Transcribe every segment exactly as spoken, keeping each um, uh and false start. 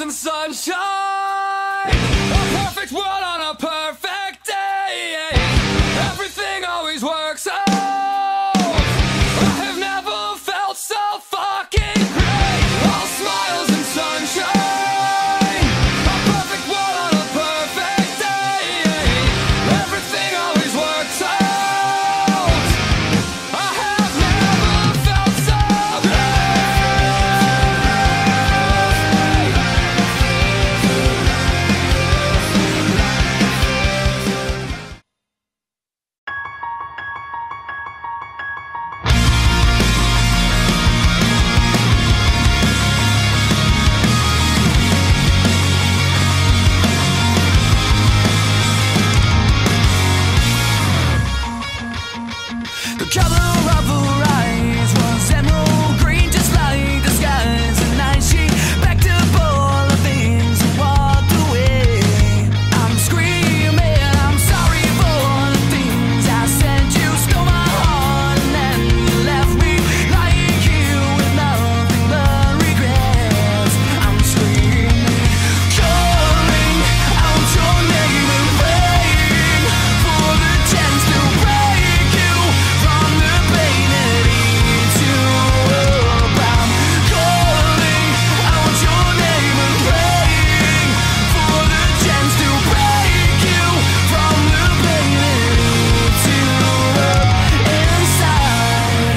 and sunshine. A perfect world on a perfect day. Everything always works out. I have never felt so fucking great. All smiles and sunshine. A perfect world on a perfect day. Everything always works out. I have never felt so the color of her eyes was emerald green, just like the skies at night. She packed up all the things and walked away. I'm screaming, I'm sorry for the things I said. You stole my heart and then you left me lying here with nothing but regrets. I'm screaming, calling out your name and praying for the chance to break you from the pain that eats you up. I'm calling out your name and praying for the chance to break you from the pain that eats you up inside.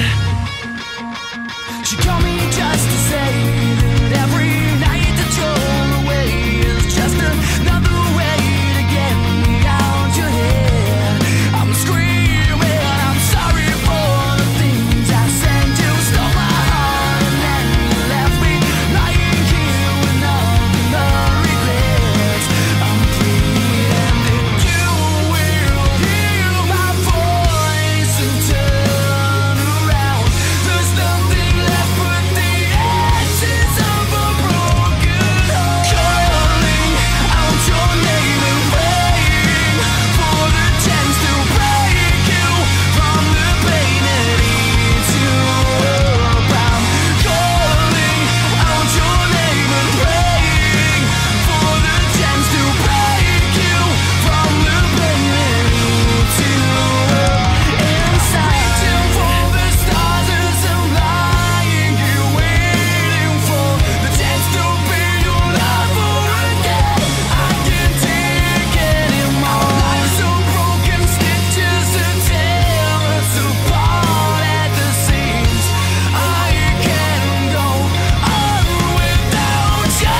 She called me just to say that every night that you're away is just another way to get me out your head. I'm screaming, I'm sorry for the things I said. You stole my heart and then you left me lying here with nothing but regrets. I'm pleading that you will hear my voice and turn around. There's nothing left but the ashes of a broken heart. Calling out your name and praying for the chance to break you from the pain that eats you up. I'm calling out your name and praying for the chance to break you from the pain that eats you up inside. Reaching for the stars as I'm lying here waiting for the chance to be your lover again. I can't take anymore. Life's so broken, stitches that tear us apart at the seams. I can't go on without you.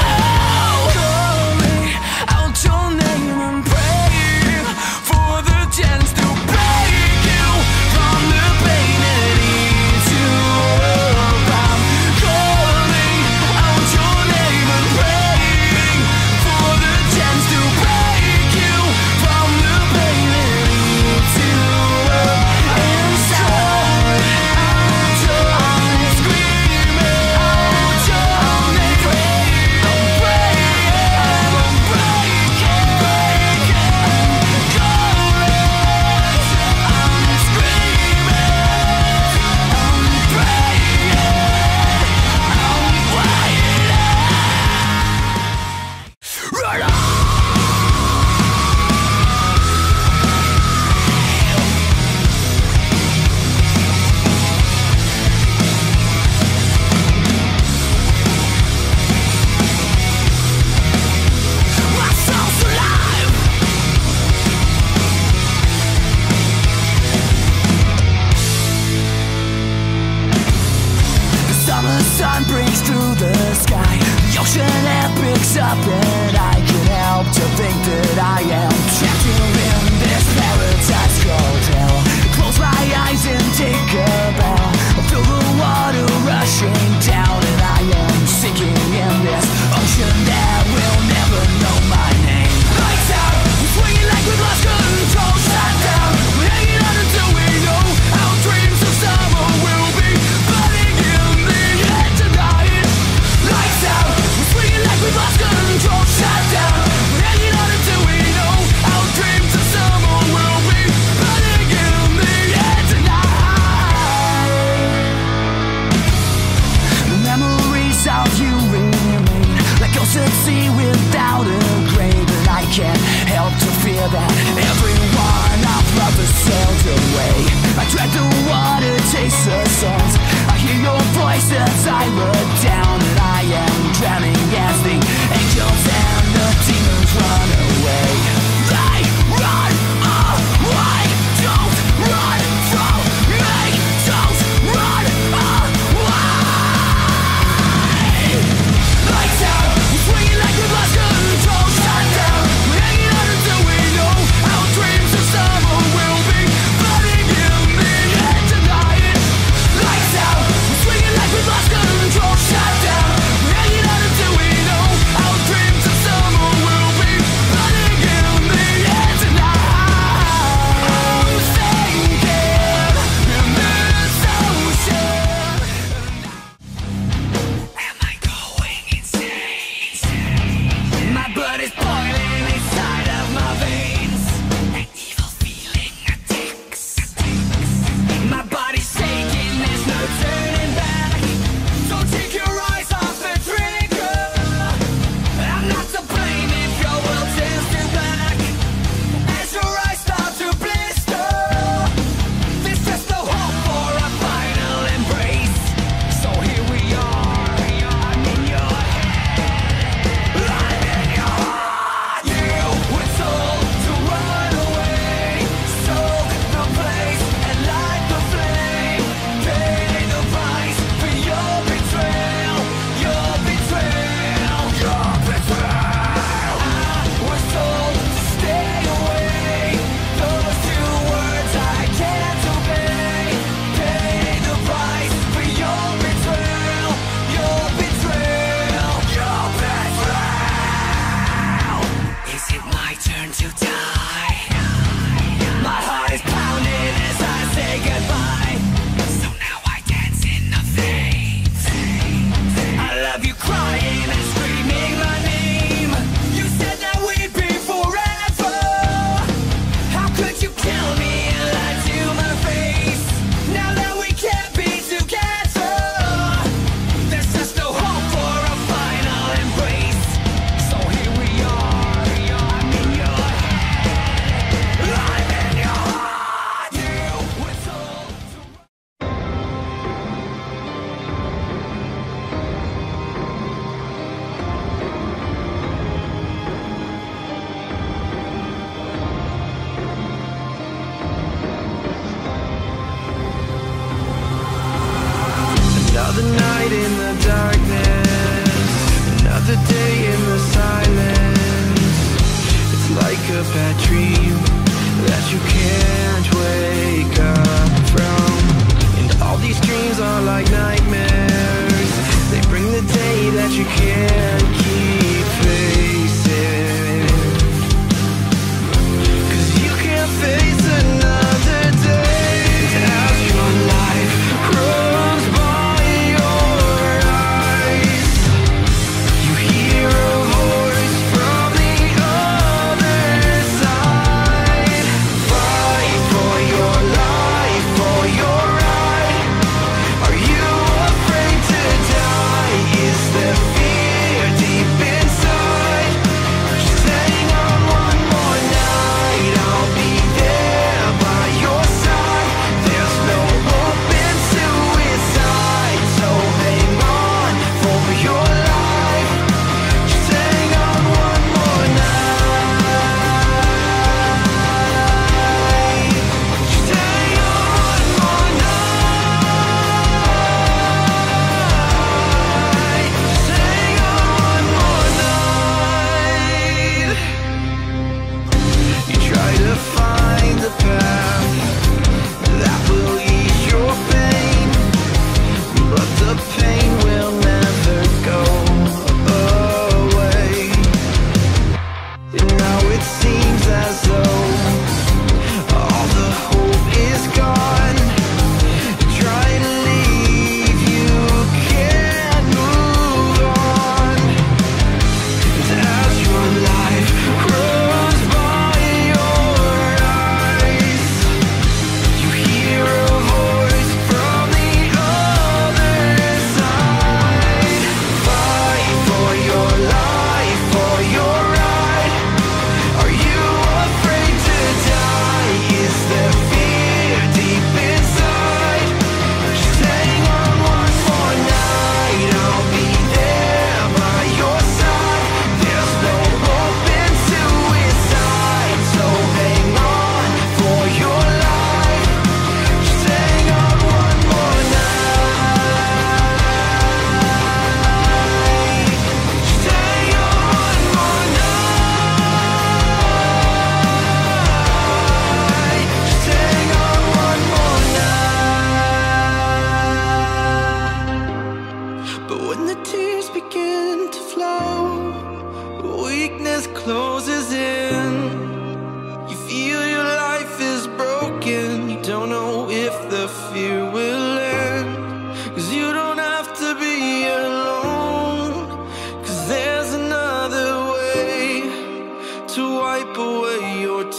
Calling out your name and praying for the chance to break you from the pain that eats you up. I'm calling out your name and praying for the chance to break you from the pain that eats you up inside. Out your eyes, screaming out your name, praying, I'm praying, I'm breaking, breaking, I'm calling, I'm screaming, I'm praying, I'm waiting. Run on! My soul's alive. The summer sun breaks through the sky. The ocean air picks up, and I can't help to think that I am trapped here in this paradise called hell. Close my eyes and take a bow. I feel the water rushing down, and I am sinking in this ocean that will never know my name. Lights out, we're swinging like we've lost control. Shut down, we're hanging on until we know our dreams of summer will be burning in the air tonight. Lights out, we're swinging like we've lost control. Shut down, we're hanging on until we know our dreams of summer will be burning in the air tonight. The memories of you remain like ghosts at sea. is boiling inside of my veins. An evil feeling attacks. My body's shaking, there's no turning back. So take your eyes off the trigger. I'm not to blame if your world turns to black. As your eyes start to blister, there's just no hope for a final embrace. So here we are, I'm in your head, I'm in your heart.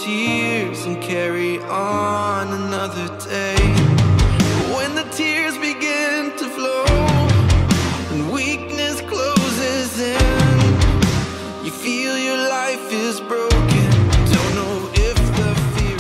tears and carry on another day. When the tears begin to flow and weakness closes in, you feel your life is broken, don't know if the fear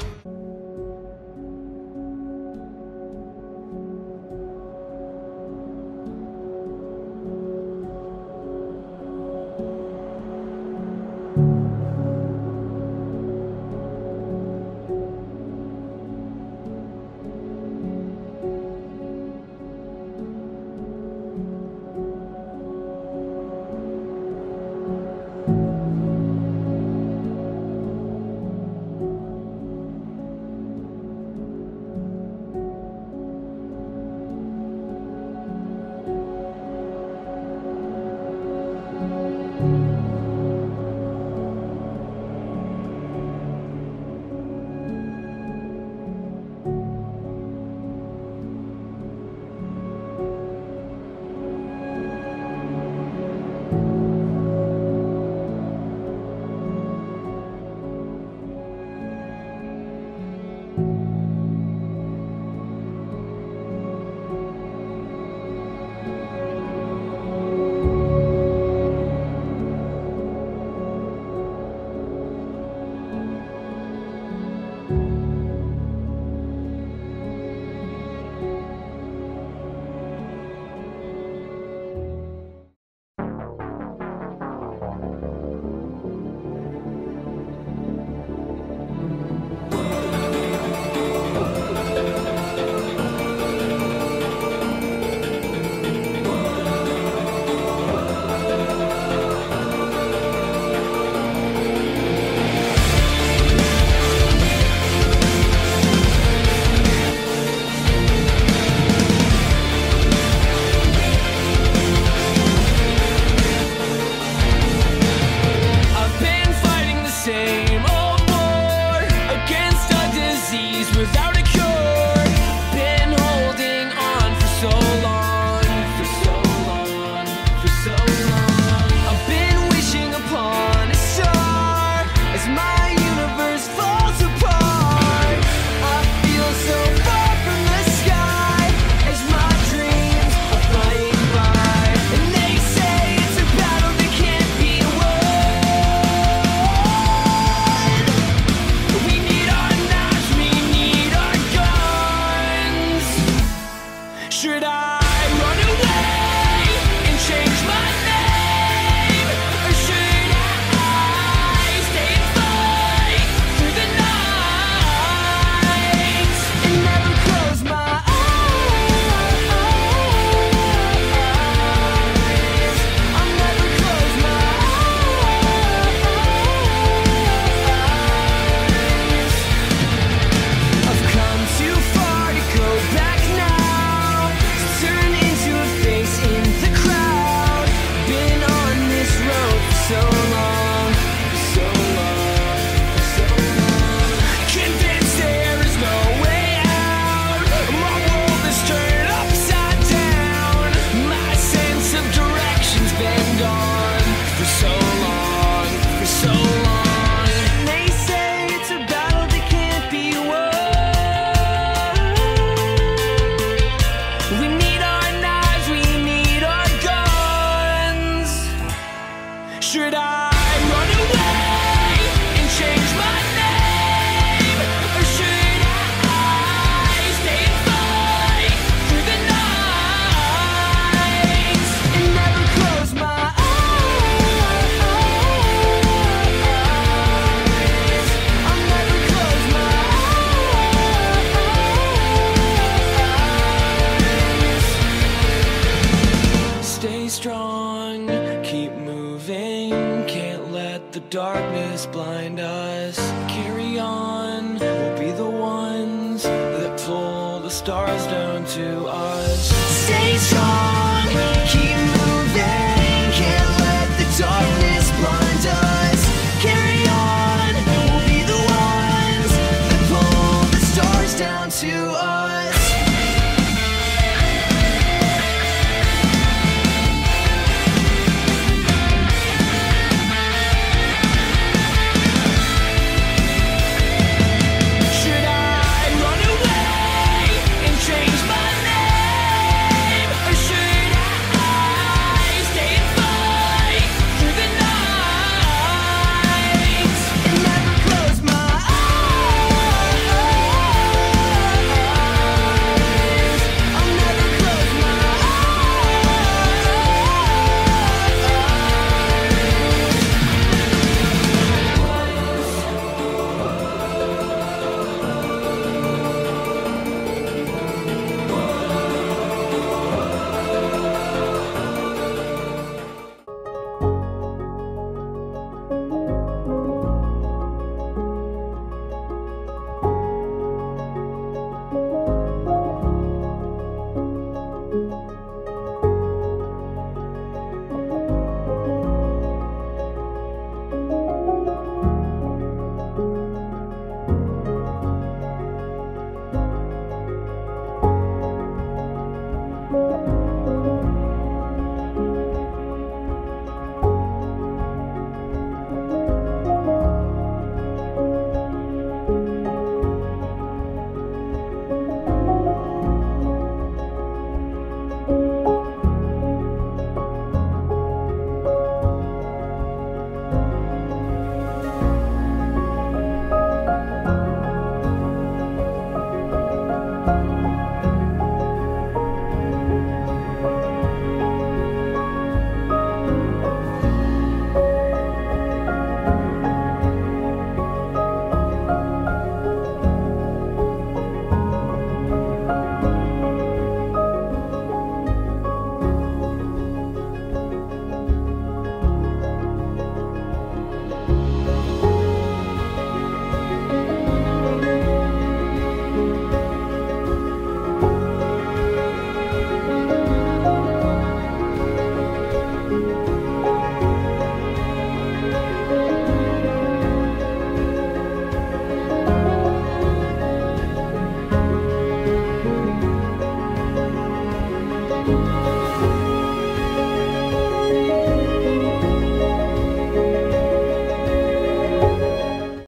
darkness blind us. Carry on, we'll be the ones that pull the stars down to us. Stay strong, keep moving.